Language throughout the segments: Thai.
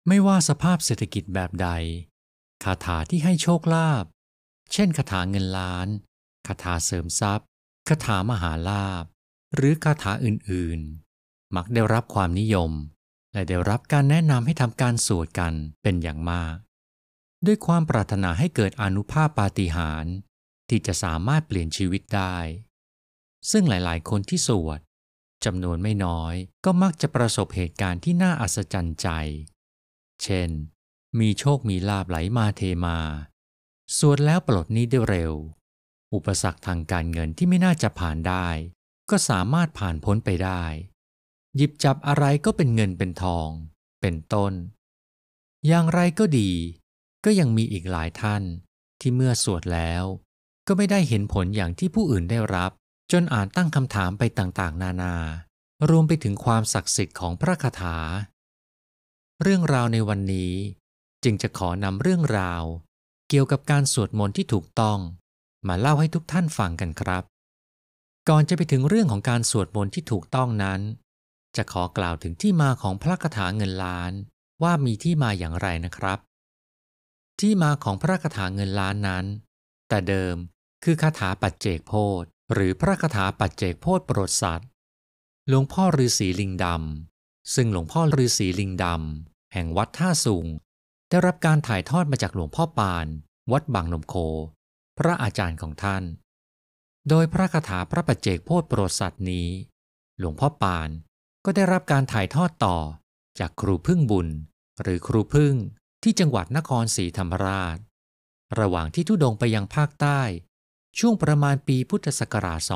ไม่ว่าสภาพเศรษฐกิจแบบใดคาถาที่ให้โชคลาภเช่นคาถาเงินล้านคาถาเสริมทรัพย์คาถามหาลาภหรือคาถาอื่นๆมักได้รับความนิยมและได้รับการแนะนำให้ทำการสวดกันเป็นอย่างมากด้วยความปรารถนาให้เกิดอานุภาพปาฏิหาริย์ที่จะสามารถเปลี่ยนชีวิตได้ซึ่งหลายๆคนที่สวดจำนวนไม่น้อยก็มักจะประสบเหตุการณ์ที่น่าอัศจรรย์ใจเช่นมีโชคมีลาภไหลมาเทมาสวดแล้วปลดหนี้ได้เร็วอุปสรรคทางการเงินที่ไม่น่าจะผ่านได้ก็สามารถผ่านพ้นไปได้หยิบจับอะไรก็เป็นเงินเป็นทองเป็นต้นอย่างไรก็ดีก็ยังมีอีกหลายท่านที่เมื่อสวดแล้วก็ไม่ได้เห็นผลอย่างที่ผู้อื่นได้รับจนอาจตั้งคำถามไปต่างๆนานารวมไปถึงความศักดิ์สิทธิ์ของพระคาถาเรื่องราวในวันนี้จึงจะขอนำเรื่องราวเกี่ยวกับการสวดมนต์ที่ถูกต้องมาเล่าให้ทุกท่านฟังกันครับก่อนจะไปถึงเรื่องของการสวดมนต์ที่ถูกต้องนั้นจะขอกล่าวถึงที่มาของพระคาถาเงินล้านว่ามีที่มาอย่างไรนะครับที่มาของพระคาถาเงินล้านนั้นแต่เดิมคือคาถาปัจเจกโพธิ์หรือพระคาถาปัจเจกโพธิ์โปรดสัตว์หลวงพ่อฤาษีลิงดำซึ่งหลวงพ่อฤาษีลิงดำแห่งวัดท่าสูงได้รับการถ่ายทอดมาจากหลวงพ่อปานวัดบางนมโคพระอาจารย์ของท่านโดยพระคาถาพระปัจเจกโพธิ์โปรดสัตว์นี้หลวงพ่อปานก็ได้รับการถ่ายทอดต่อจากครูพึ่งบุญหรือครูพึ่งที่จังหวัดนครศรีธรรมราชระหว่างที่ธุดงค์ไปยังภาคใต้ช่วงประมาณปีพุทธศักราช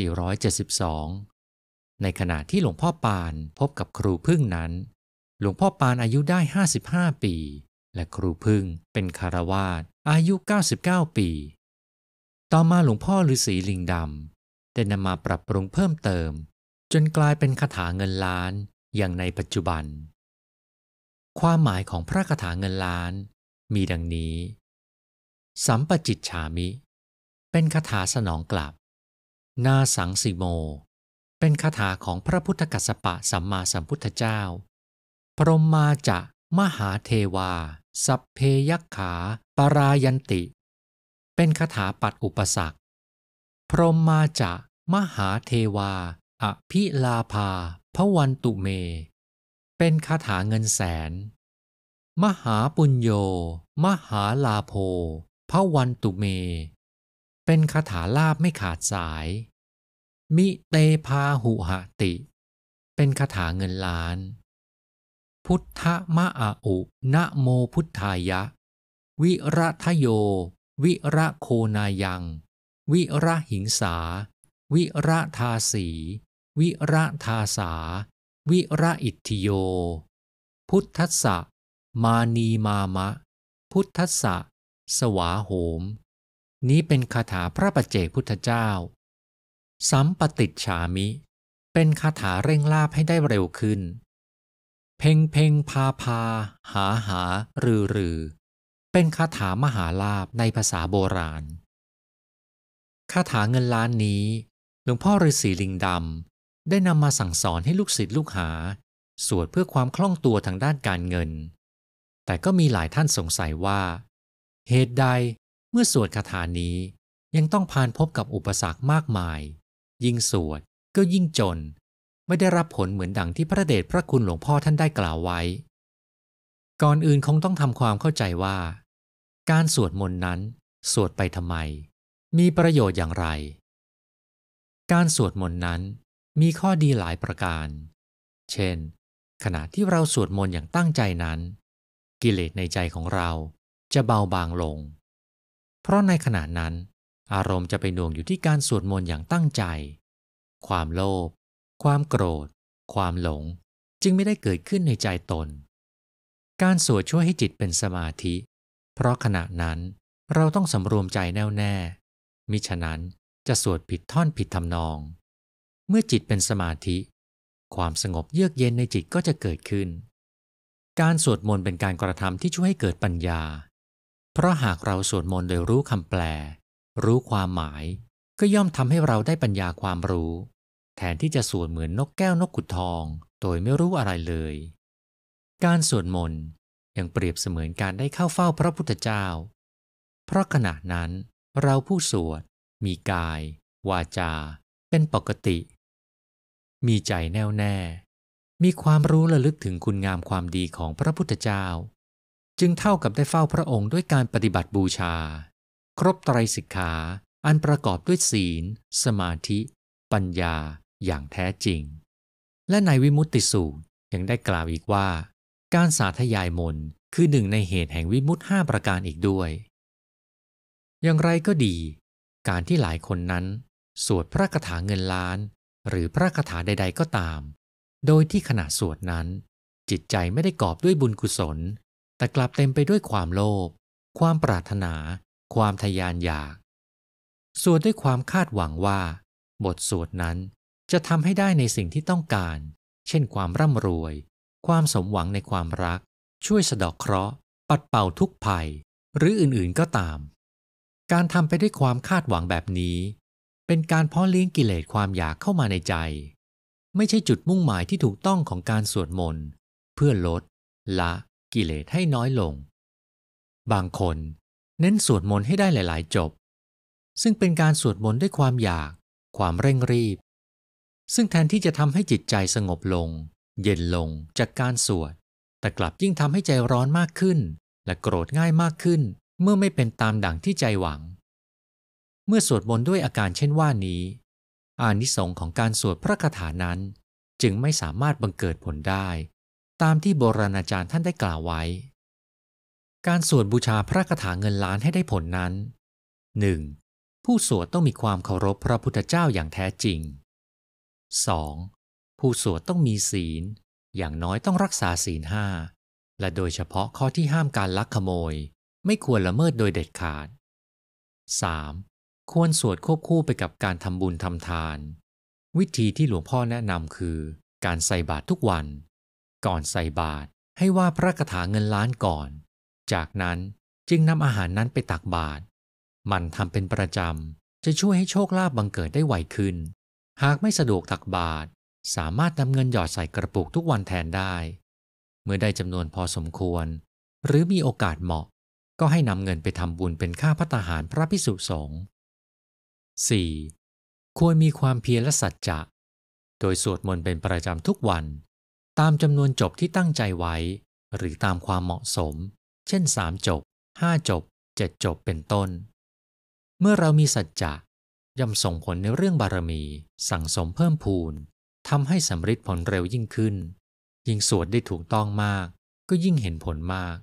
2472 ในขณะที่หลวงพ่อปานพบกับครูพึ่งนั้นหลวงพ่อปานอายุได้ 55 ปีและครูพึ่งเป็นคฤหัสถ์อายุ 99 ปีต่อมาหลวงพ่อฤาษีลิงดำได้นำมาปรับปรุงเพิ่มเติมจนกลายเป็นคาถาเงินล้านอย่างในปัจจุบันความหมายของพระคาถาเงินล้านมีดังนี้สัมปจิตฉามิเป็นคาถาสนองกลับนาสังสิโมเป็นคาถาของพระพุทธกัสสปะสัมมาสัมพุทธเจ้าพรหมาจะมหาเทวาสัพเพยัคขาปรายันติเป็นคาถาปัดอุปสรรคพรหมาจะมหาเทวาอภิลาภาภวันตุเมเป็นคาถาเงินแสนมหาปุญโญมหาลาโภภวันตุเมเป็นคาถาลาภไม่ขาดสายมิเตพาหุหติเป็นคาถาเงินล้านพุทธมะอาอุนะโมพุทธายะวิระทโยวิระโคนายังวิระหิงสาวิระทาสีวิระทาสาวิระอิทธิโยพุทธัสสะมานีมามะพุทธัสสะสวาโหมนี้เป็นคาถาพระปัจเจกพุทธเจ้าสัมปติฉามิเป็นคาถาเร่งลาภให้ได้เร็วขึ้นเพ่งเพ่งพาพาหาหารือเป็นคาถามหาลาภในภาษาโบราณคาถาเงินล้านนี้หลวงพ่อฤาษีลิงดำได้นำมาสั่งสอนให้ลูกศิษย์ลูกหาสวดเพื่อความคล่องตัวทางด้านการเงินแต่ก็มีหลายท่านสงสัยว่าเหตุใดเมื่อสวดคาถานี้ยังต้องผ่านพบกับอุปสรรคมากมายยิ่งสวดก็ยิ่งจนไม่ได้รับผลเหมือนดังที่พระเดชพระคุณหลวงพ่อท่านได้กล่าวไว้ก่อนอื่นคงต้องทำความเข้าใจว่าการสวดมนต์นั้นสวดไปทำไมมีประโยชน์อย่างไรการสวดมนต์นั้นมีข้อดีหลายประการเช่นขณะที่เราสวดมนต์อย่างตั้งใจนั้นกิเลสในใจของเราจะเบาบางลงเพราะในขณะนั้นอารมณ์จะไปหน่วงอยู่ที่การสวดมนต์อย่างตั้งใจความโลภความโกรธความหลงจึงไม่ได้เกิดขึ้นในใจตนการสวดช่วยให้จิตเป็นสมาธิเพราะขณะนั้นเราต้องสำรวมใจแน่วแน่มิฉะนั้นจะสวดผิดท่อนผิดทำนองเมื่อจิตเป็นสมาธิความสงบเยือกเย็นในจิตก็จะเกิดขึ้นการสวดมนต์เป็นการกระทำที่ช่วยให้เกิดปัญญาเพราะหากเราสวดมนต์โดยรู้คำแปลรู้ความหมายก็ย่อมทำให้เราได้ปัญญาความรู้แทนที่จะสวดเหมือนนกแก้วนกขุนทองโดยไม่รู้อะไรเลยการสวดมนต์ยังเปรียบเสมือนการได้เข้าเฝ้าพระพุทธเจ้าเพราะขณะนั้นเราผู้สวดมีกายวาจาเป็นปกติมีใจแน่วแน่มีความรู้ระลึกถึงคุณงามความดีของพระพุทธเจ้าจึงเท่ากับได้เฝ้าพระองค์ด้วยการปฏิบัติบูชาครบไตรสิกขาอันประกอบด้วยศีลสมาธิปัญญาอย่างแท้จริงและในวิมุตติสูตรยังได้กล่าวอีกว่าการสาธยายมนต์คือหนึ่งในเหตุแห่งวิมุตติ5ประการอีกด้วยอย่างไรก็ดีการที่หลายคนนั้นสวดพระคาถาเงินล้านหรือพระคาถาใดๆก็ตามโดยที่ขณะสวดนั้นจิตใจไม่ได้กอบด้วยบุญกุศลแต่กลับเต็มไปด้วยความโลภความปรารถนาความทะยานอยากสวดด้วยความคาดหวังว่าบทสวดนั้นจะทำให้ได้ในสิ่งที่ต้องการเช่นความร่ำรวยความสมหวังในความรักช่วยสะเดาะเคราะห์ปัดเป่าทุกภัยหรืออื่นๆก็ตามการทำไปด้วยความคาดหวังแบบนี้เป็นการเพาะเลี้ยงกิเลสความอยากเข้ามาในใจไม่ใช่จุดมุ่งหมายที่ถูกต้องของการสวดมนต์เพื่อลดละกิเลสให้น้อยลงบางคนเน้นสวดมนต์ให้ได้หลายๆจบซึ่งเป็นการสวดมนต์ด้วยความอยากความเร่งรีบซึ่งแทนที่จะทำให้จิตใจสงบลงเย็นลงจากการสวดแต่กลับยิ่งทำให้ใจร้อนมากขึ้นและโกรธง่ายมากขึ้นเมื่อไม่เป็นตามดั่งที่ใจหวังเมื่อสวดมนต์ด้วยอาการเช่นว่านี้อานิสงส์ของการสวดพระคาถานั้นจึงไม่สามารถบังเกิดผลได้ตามที่โบราณอาจารย์ท่านได้กล่าวไว้การสวดบูชาพระคาถาเงินล้านให้ได้ผลนั้น 1. ผู้สวดต้องมีความเคารพพระพุทธเจ้าอย่างแท้จริง 2. ผู้สวดต้องมีศีลอย่างน้อยต้องรักษาศีล 5และโดยเฉพาะข้อที่ห้ามการลักขโมยไม่ควรละเมิดโดยเด็ดขาด 3. ควรสวดควบคู่ไปกับการทำบุญทำทานวิธีที่หลวงพ่อแนะนำคือการใส่บาตรทุกวันก่อนใส่บาตรให้ว่าพระคาถาเงินล้านก่อนจากนั้นจึงนำอาหารนั้นไปตักบาตรมันทำเป็นประจำจะช่วยให้โชคลาภบังเกิดได้ไวขึ้นหากไม่สะดวกตักบาตรสามารถนำเงินหยอดใส่กระปุกทุกวันแทนได้เมื่อได้จำนวนพอสมควรหรือมีโอกาสเหมาะก็ให้นำเงินไปทำบุญเป็นค่าภัตตาหารพระภิกษุสงฆ์ 4. ควรมีความเพียรและสัจจะโดยสวดมนต์เป็นประจำทุกวันตามจำนวนจบที่ตั้งใจไว้หรือตามความเหมาะสมเช่น3จบ5จบ7จบเป็นต้นเมื่อเรามีสัจจะย่อมส่งผลในเรื่องบารมีสั่งสมเพิ่มพูนทำให้สำฤทธิ์ผลเร็วยิ่งขึ้นยิ่งสวดได้ถูกต้องมากก็ยิ่งเห็นผลมาก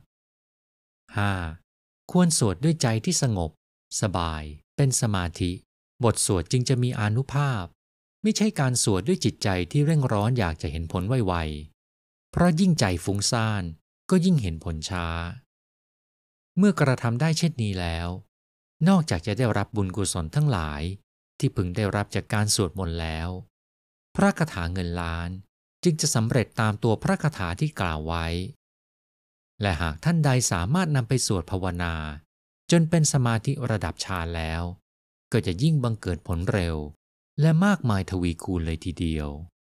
5. ควรสวดด้วยใจที่สงบสบายเป็นสมาธิบทสวดจึงจะมีอานุภาพไม่ใช่การสวดด้วยจิตใจที่เร่งร้อนอยากจะเห็นผลไวๆเพราะยิ่งใจฟุ้งซ่านก็ยิ่งเห็นผลช้าเมื่อกระทำได้เช่นนี้แล้วนอกจากจะได้รับบุญกุศลทั้งหลายที่พึงได้รับจากการสวดมนต์แล้วพระคาถาเงินล้านจึงจะสำเร็จตามตัวพระคาถาที่กล่าวไว้และหากท่านใดสามารถนำไปสวดภาวนาจนเป็นสมาธิระดับฌานแล้วก็จะยิ่งบังเกิดผลเร็วและมากมายทวีคูณเลยทีเดียว